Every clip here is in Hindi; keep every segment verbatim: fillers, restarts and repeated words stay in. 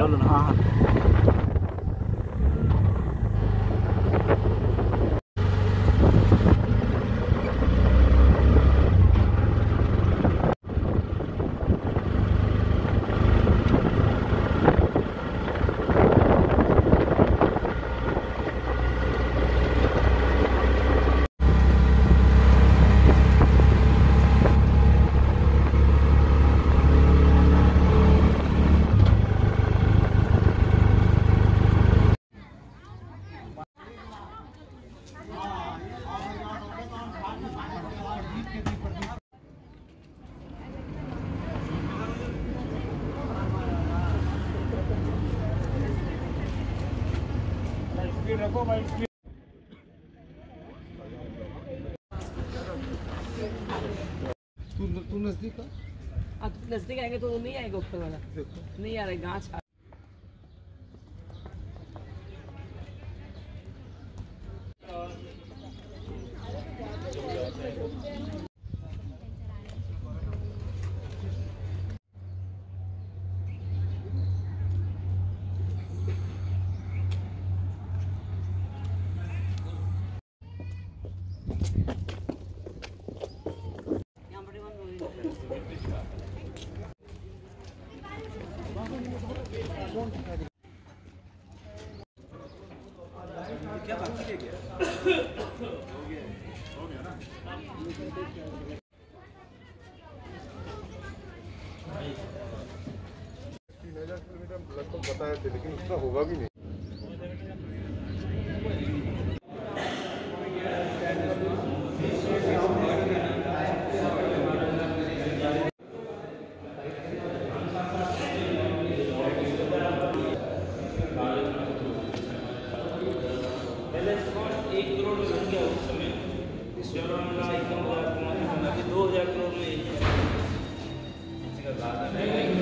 लो लो हाँ हाँ रखो भाई। तू तू नजदीक का? हाँ नजदीक आएंगे तो नहीं आएगा ऊपर वाला, नहीं आ रहा है गाछ। क्या बाकी है क्या? हो गया हो गया ना। तीन हजार किलोमीटर लगभग बताए थे, लेकिन उसका होगा भी नहीं। एक करोड़ में बन गया उस समय, इस दौरान का एकदम दो हजार करोड़ में किसी का ज़्यादा नहीं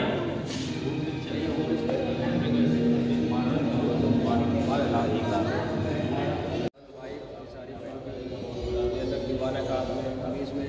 सारी दीवाना का अभी इसमें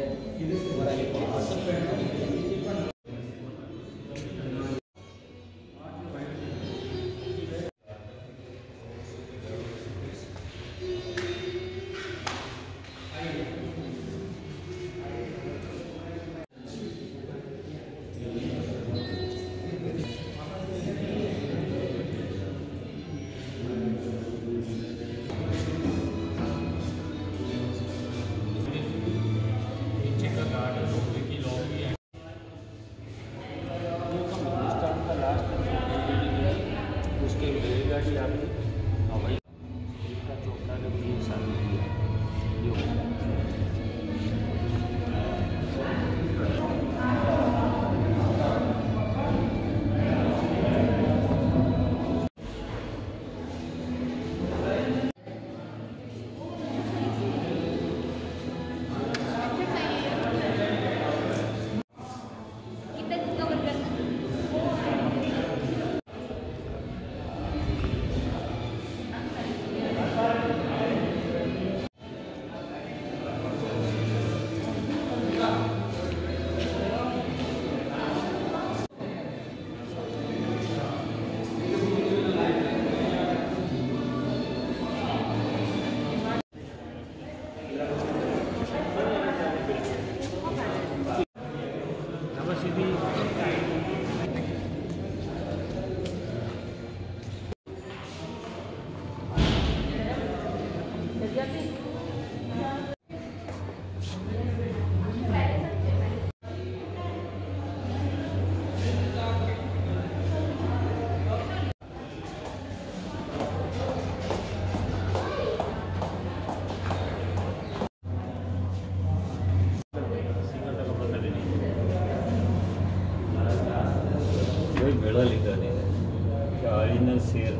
शेयर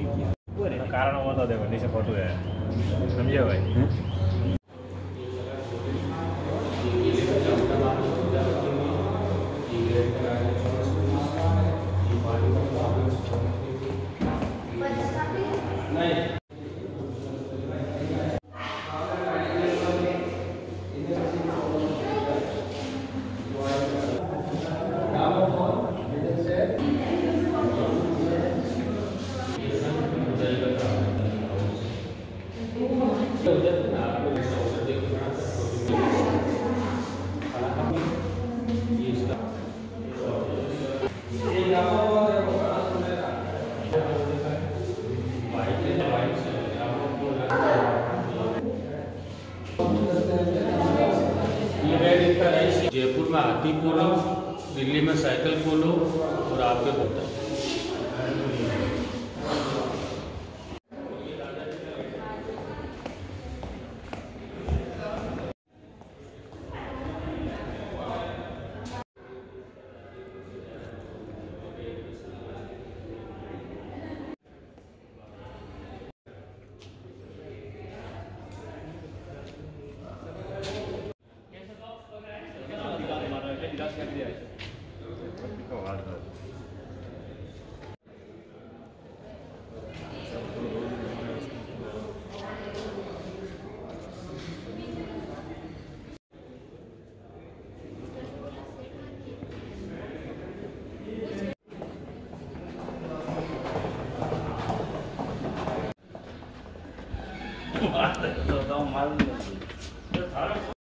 कारण होता देखो नीचे फोटो है, समझे भाई। जयपुर में हाथी पोलो, दिल्ली में साइकिल पोलो और आपके होता है। माल